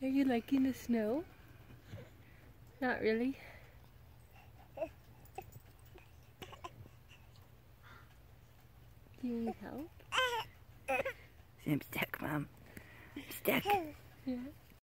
Are you liking the snow? Not really. Do you need help? I'm stuck, Mom. I'm stuck. Yeah.